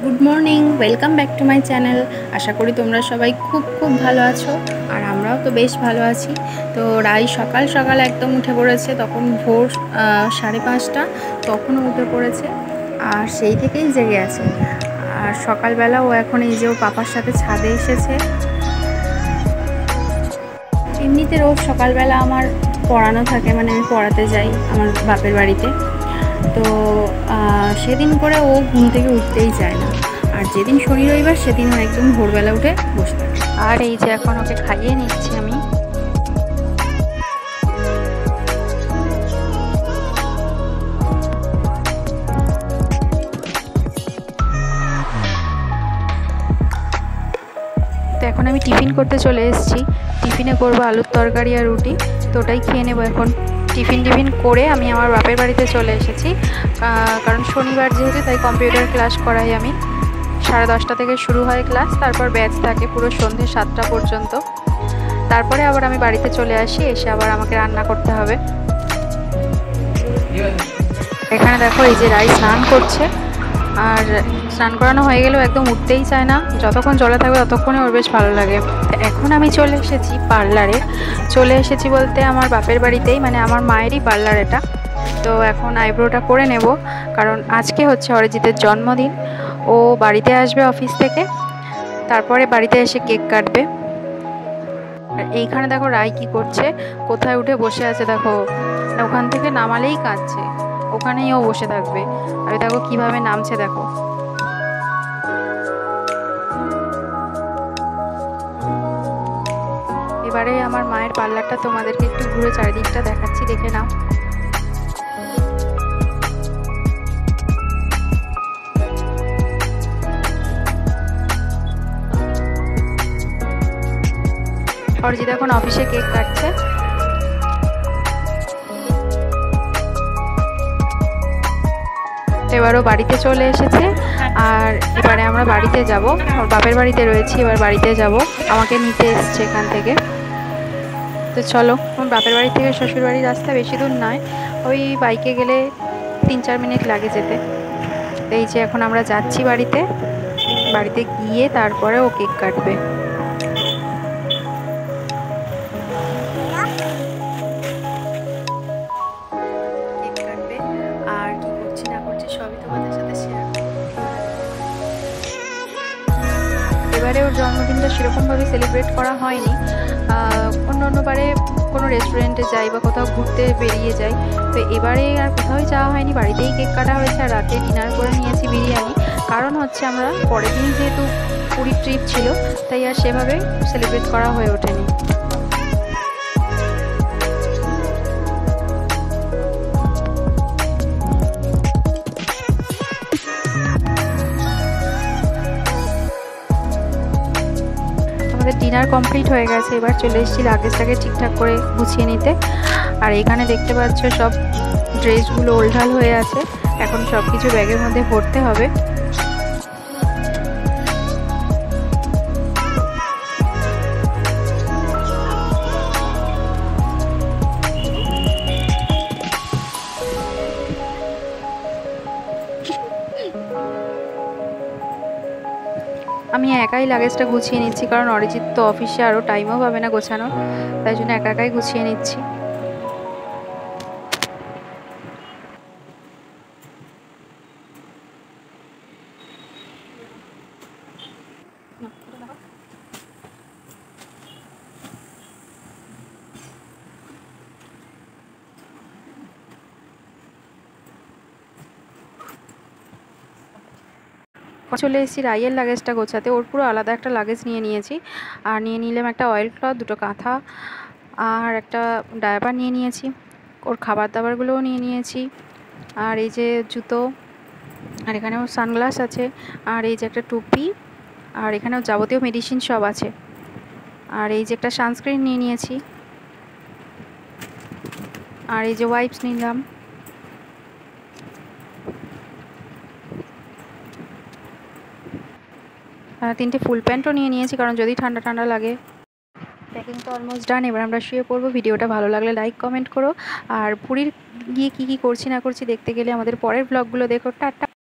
Good morning, welcome back to my channel. আশা করি তোমরা সবাই খুব খুব ভালো আছো, আর আমরাও তো বেশ ভালো আছি। তো রাই সকাল সকাল একদম উঠে পড়েছে, তখন ভোর 5:30, তখনও উঠে পড়েছে আর সেই থেকেই জেগে আছে। আর সকালবেলা ও এখন এই যে ওর পাপার সাথে ছাদে এসেছে। এমনিতে রোজ সকালবেলা আমার পড়ানো থাকে, মানে আমি পড়াতে যাই আমার বাপের বাড়িতে। তো সেদিন করে ও ঘুম থেকে উঠতেই চায় না, আর যেদিন শনি রবিবার সেদিন ও একদম ভোরবেলা উঠে বসে থাকে। আর এই যে এখন ওকে খাইয়ে নিচ্ছি আমি। তো এখন আমি টিফিন করতে চলে এসেছি। টিফিনে করবো আলুর তরকারি আর রুটি, তো ওটাই খেয়ে নেবো এখন। টিফিন করে আমি আমার বাপের বাড়িতে চলে এসেছি, কারণ শনিবার যেহেতু, তাই কম্পিউটার ক্লাস করাই আমি। 10:30 থেকে শুরু হয় ক্লাস, তারপর ব্যাচ থাকে পুরো সন্ধ্যে 7টা পর্যন্ত। তারপরে আবার আমি বাড়িতে চলে আসি, এসে আবার আমাকে রান্না করতে হবে। এখানে দেখো এই যে রাই স্নান করছে, আর স্নান করানো হয়ে গেলেও একদম উঠতেই চায় না। যতক্ষণ জলে থাকবে ততক্ষণই ওর বেশ ভালো লাগে। এখন আমি চলে এসেছি পার্লারে। চলে এসেছি বলতে আমার বাপের বাড়িতেই, মানে আমার মায়েরই পার্লার এটা। তো এখন আইব্রোটা করে নেব, কারণ আজকে হচ্ছে অরিজিতের জন্মদিন। ও বাড়িতে আসবে অফিস থেকে, তারপরে বাড়িতে এসে কেক কাটবে। আর এইখানে দেখো রাই কি করছে, কোথায় উঠে বসে আছে দেখো। ওখান থেকে নামালেই কাঁদছে, ওখানেই ও বসে থাকবে। আর দেখো কিভাবে নামছে দেখো। এবারে আমার মায়ের পার্লারটা তোমাদেরকে একটু ঘুরে চারিদিকটা দেখাচ্ছি, দেখে নাও। অরিজিৎ এখন অফিসে কেক কাটছে। এবারও বাড়িতে চলে এসেছে, আর এবারে আমরা বাড়িতে যাব। ওর বাপের বাড়িতে রয়েছি, এবার বাড়িতে যাব। আমাকে নিতে এসছে এখান থেকে। তো চলো, আমার বাপের বাড়ি থেকে শ্বশুর বাড়ির রাস্তা বেশি দূর নয়, ওই বাইকে গেলে 3-4 মিনিট লাগে যেতে। তো এই যে এখন আমরা যাচ্ছি বাড়িতে। বাড়িতে গিয়ে তারপরে ও কেক কাটবে। কেক কাটবে, আর কি করছি না করছি সবই তোমাদের সাথে শেয়ার করব। এবারে ওর জন্মদিনটা সেরকমভাবে সেলিব্রেট করা হয়নি। অন্যবারে কোনো রেস্টুরেন্টে যাই বা কোথাও ঘুরতে বেরিয়ে যাই, তো এবারে আর কোথাও যাওয়া হয়নি, বাড়িতেই কেক কাটা হয়েছে। আর রাতে ডিনার করে নিয়েছি বিরিয়ানি, কারণ হচ্ছে আমরা পরের দিন যেহেতু পুরী ট্রিপ ছিল, তাই আর সেভাবে সেলিব্রেট করা হয়ে ওঠেনি। আমাদের ডিনার কমপ্লিট হয়ে গেছে, এবার চলে এসেছি লাগেজটাকে ঠিকঠাক করে গুছিয়ে নিতে। আর এখানে দেখতে পাচ্ছ সব ড্রেসগুলো ওলঢাল হয়ে আছে, এখন সব কিছু ব্যাগের মধ্যে ভরতে হবে। আমি একাই লাগেজটা গুছিয়ে নিচ্ছি, কারণ অরিজিৎ তো অফিসে আরও টাইমও পাবে না গোছানোর, তাই জন্য একাই গুছিয়ে নিচ্ছি। চলে এসেছি রাইয়ের লাগেজটা গোছাতে। ওর পুরো আলাদা একটা লাগেজ নিয়ে নিয়েছি, আর নিয়ে নিলাম একটা অয়েল ক্লথ, 2টো কাঁথা, আর একটা ডায়াপার নিয়ে নিয়েছি। ওর খাবার দাবারগুলোও নিয়ে নিয়েছি, আর এই যে জুতো, আর এখানেও সানগ্লাস আছে, আর এই যে একটা টুপি, আর এখানেও যাবতীয় মেডিসিন সব আছে। আর এই যে একটা সানস্ক্রিন নিয়ে নিয়েছি, আর এই যে ওয়াইপস নিলাম। তিনটে ফুল প্যান্টও নিয়ে নিয়েছি, কারণ যদি ঠান্ডা ঠান্ডা লাগে। প্যাকিং তো অলমোস্ট ডান, এবার আমরা শুয়ে পড়বো। ভিডিওটা ভালো লাগলে লাইক কমেন্ট করো, আর পুরীর গিয়ে কী কী করছি না করছি দেখতে গেলে আমাদের পরের ব্লগগুলো দেখো। টাটা।